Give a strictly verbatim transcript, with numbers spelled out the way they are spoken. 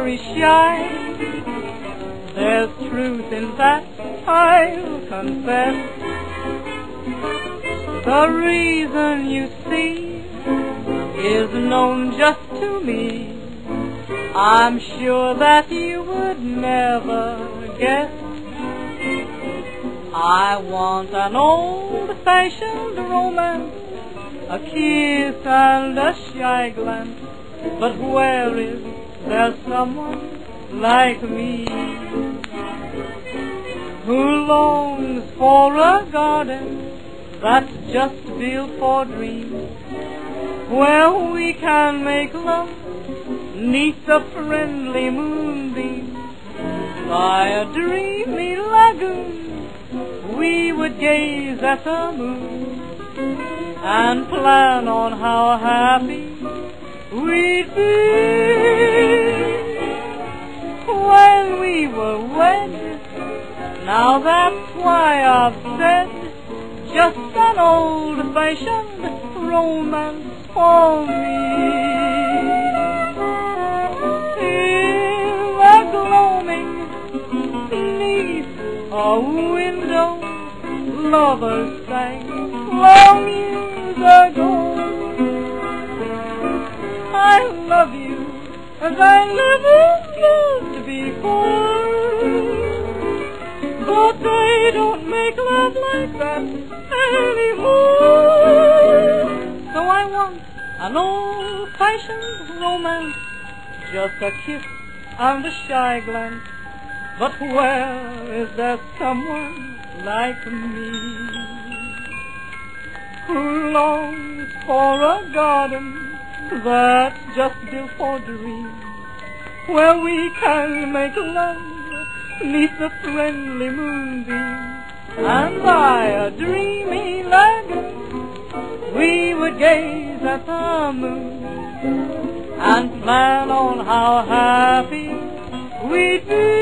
very shy. There's truth in that, I'll confess. The reason, you see, is known just to me. I'm sure that you would never guess. I want an old-fashioned romance, a kiss and a shy glance. But where is there someone like me, who longs for a garden that's just built for dreams, where we can make love 'neath the friendly moonbeams? By a dreamy lagoon we would gaze at the moon and plan on how happy we'd be when we were wed. Now that's why I've said, just an old-fashioned romance for me. In the gloaming, 'neath a window, lovers sang long years ago. I love you as I never loved before, but they don't make love like that anymore. So I want an old-fashioned romance, just a kiss and a shy glance. But where is there someone like me, who longs for a garden that's just built for dreams, where we can make love 'neath the friendly moonbeams, and by a dreamy lagoon we would gaze at the moon and plan on how happy we'd be